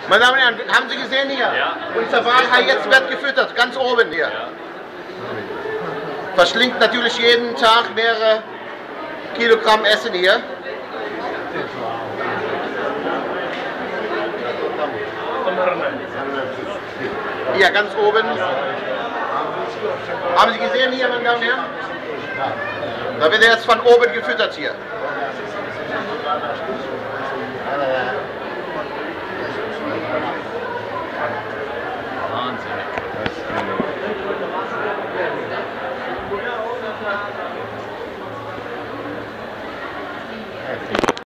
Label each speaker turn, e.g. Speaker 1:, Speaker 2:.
Speaker 1: Meine Damen und Herren, haben Sie gesehen hier?
Speaker 2: Ja.
Speaker 1: Unser Walhai jetzt wird gefüttert, ganz oben hier.
Speaker 2: Ja.
Speaker 1: Verschlingt natürlich jeden Tag mehrere Kilogramm Essen hier. Hier ganz oben. Haben Sie gesehen hier, meine Damen und Herren? Da wird er jetzt von oben gefüttert hier.